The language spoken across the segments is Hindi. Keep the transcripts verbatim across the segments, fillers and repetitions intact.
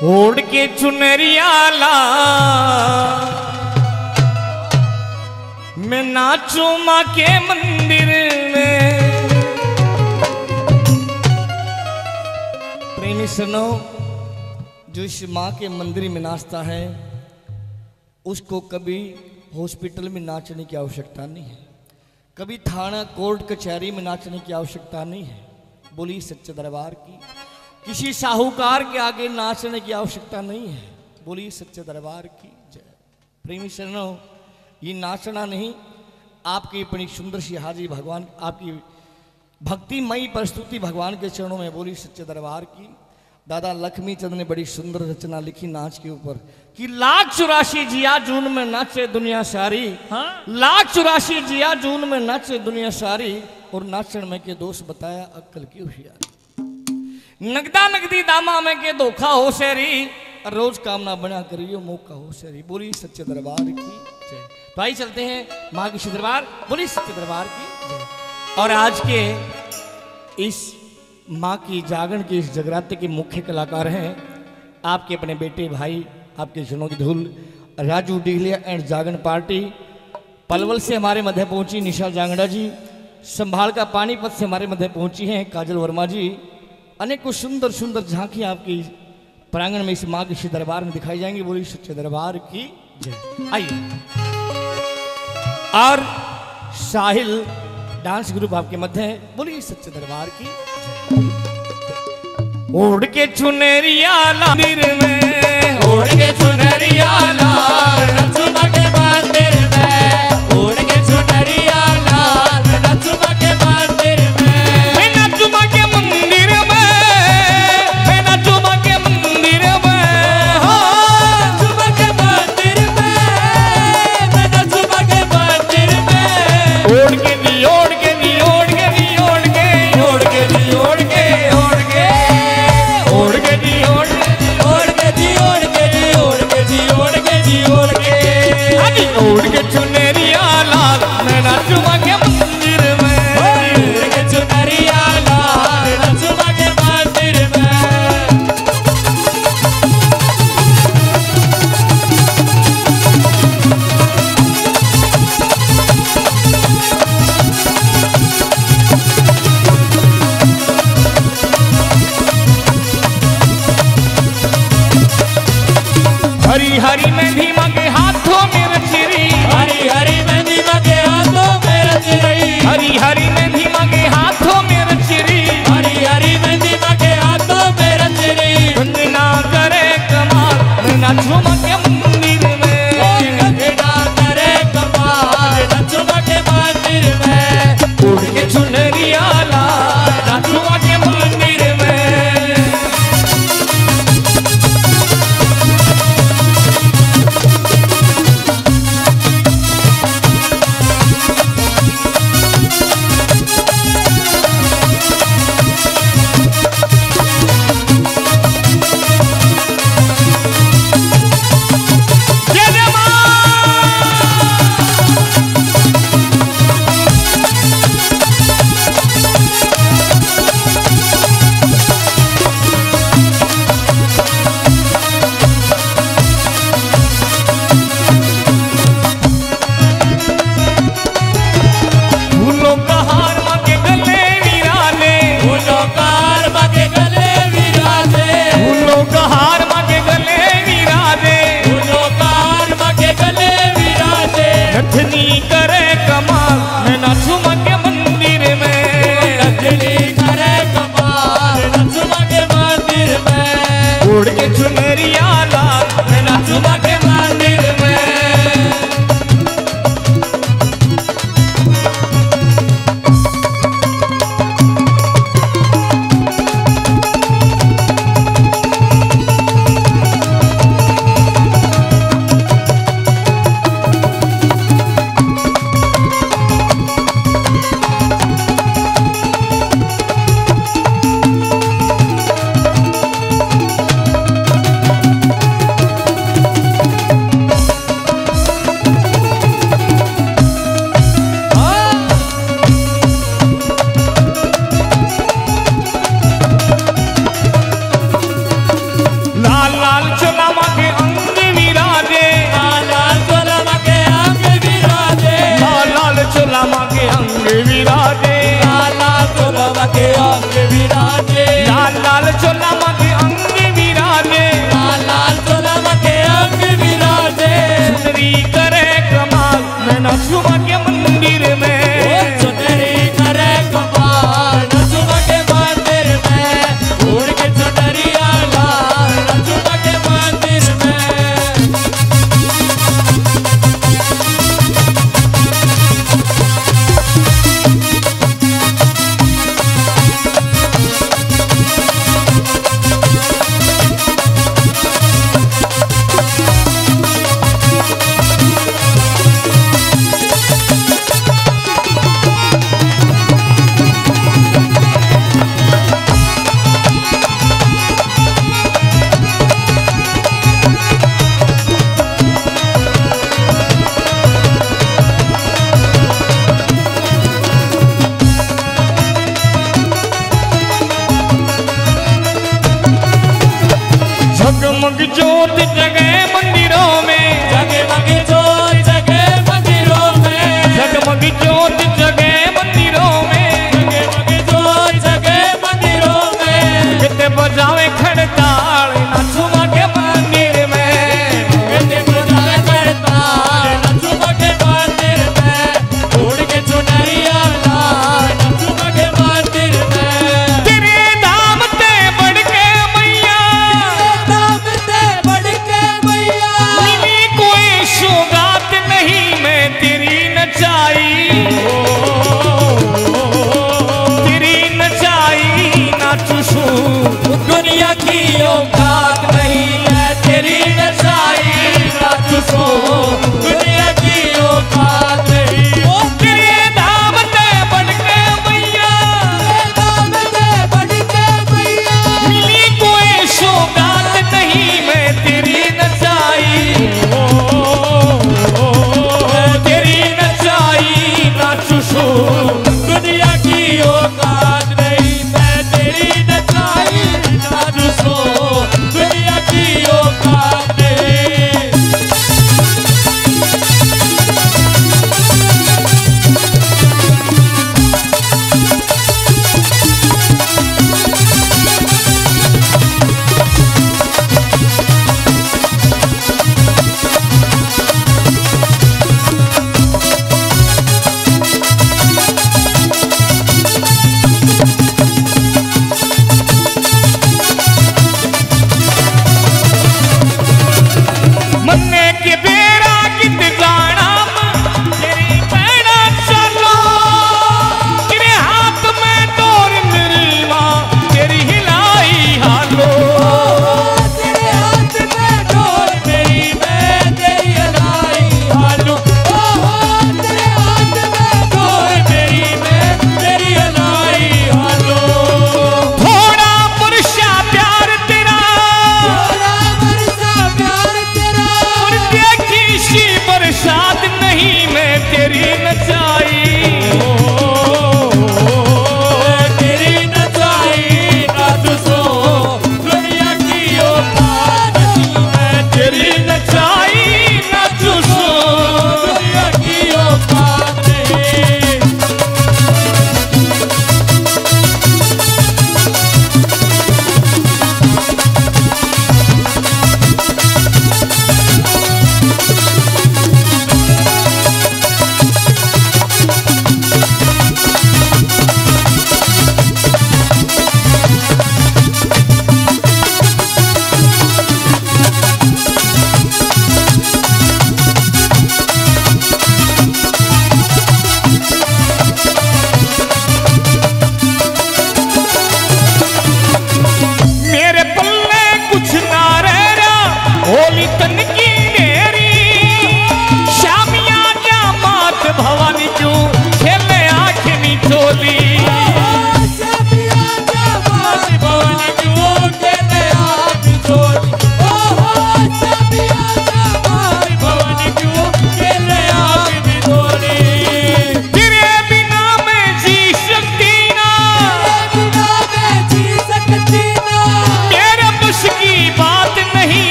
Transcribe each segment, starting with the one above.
ओढ़ के चुनरिया ला मैं नाचू माँ के मंदिर में। प्रेमी सुनो, जो इस माँ के मंदिर में नाचता है उसको कभी हॉस्पिटल में नाचने की आवश्यकता नहीं है, कभी थाना कोर्ट कचहरी में नाचने की आवश्यकता नहीं है। बोली सच्चे दरबार की। किसी साहूकार के आगे नाचने की आवश्यकता नहीं है। बोली सच्चे दरबार की जय। प्रेमी शरणों, ये नाचना नहीं, आपकी अपनी सुंदर सी हाजिरी भगवान, आपकी भक्तिमयी प्रस्तुति भगवान के चरणों में। बोली सच्चे दरबार की। दादा लक्ष्मी चंद ने बड़ी सुंदर रचना लिखी नाच के ऊपर कि लाख चौरासी जिया जून में नाचे दुनिया सारी। हाँ? लाख चौरासी जिया जून में नाचे दुनिया सारी, और नाचन में के दोष बताया अक्कल की होशियारी। नगदा नगदी दामा में के धोखा हो शेरी, रोज कामना बना करियो मौका हो शेरी। बोली सच्चे दरबार की जय। तो आई चलते हैं माँ के दरबार। बोली सच्चे दरबार की जय। और आज के इस माँ की जागरण के इस जगराते के मुख्य कलाकार हैं आपके अपने बेटे भाई, आपके जनों की धूल राजू डिगलिया एंड जागरण पार्टी। पलवल से हमारे मध्य पहुंची निशा जांगड़ा जी, संभाल का पानीपत से हमारे मध्य पहुंची हैं काजल वर्मा जी। अनेकों सुंदर सुंदर झांकी आपकी प्रांगण में इस माँ के दरबार में दिखाई जाएंगी। बोली सच्चे दरबार की जय। आइए। और साहिल डांस ग्रुप आपके मध्य है। बोली सच्चे दरबार की जय। ओढ़ के चुनरिया ला मंदिर में, ओढ़ के चुनरिया ला रचुमा के मंदिर में, ओढ़ के चुनरिया ला रचुमा के मंदिर में, मैं नचुमा के मंदिर में, मैं नचुमा के मंदिर में, हो नचुमा के मंदिर में, मैं नचुमा के मंदिर में। ओढ़ के नी ओढ़ के नी ओढ़ के नी ओढ़ के ओढ़ के नी ओढ़ के ओढ़ के ओढ़ के नी ओढ़ ओढ़ के नी ओढ़ के नी ओढ़ के नी ओढ़ के नी ओढ़ के अभी ओढ़ के चुनरिया लाल मैं नाचूंगा के मंदिर में, ओढ़ के चुनरिया लाल नाचूंगा के मंदिर में। हरी हरी मेहंदी मगे हाथों में रचरी, हरी हरी मेहंदी मगे हाथों में रचरी, हरी हरी मेहंदी मगे हाथों में रचरी, हरी हरी मेहंदी मगे हाथों में रचरी। गंगना करे कमाल मैं नाचूं के मंदिर में, गंगना करे कमाल नाचूं के मंदिर में, उड़ के चुनरिया ला नाचूं के मंदिर में। उड़ के चुनरिया लाल मैं नाचूंगा के मंदिर में। के अंग विराजे, लाल लाल चोला माँ के अंग विराजे, लाल लाल चोला माँ के अंग विराजे, सुंदरी करे कमाल मैं नाचू माँ के मंदिर में, चुनरी करे कमाल नाचू माँ के मंदिर में, उड़ के चुनरिया लाल नाचू माँ के मंदिर में। जगमग ज्योत जगे मंदिरों में, जगमग ज्योत जगे मंदिरों में, जगमग ज्योत जगे मंदिरों में, जगमग ज्योत जगे मंदिरों में, कितने बजावे खड़ताल नाचू माँ के मंदिर में, कितने बजावे खड़ताल नाचू माँ के मंदिर में, उड़ के चुनरिया लाल नाचू माँ के मंदिर में। तेरे धाम ते बढ़ के मैया, दाम से बढ़ के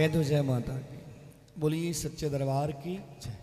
कह दो जय माता की। बोलिए सच्चे दरबार की जय।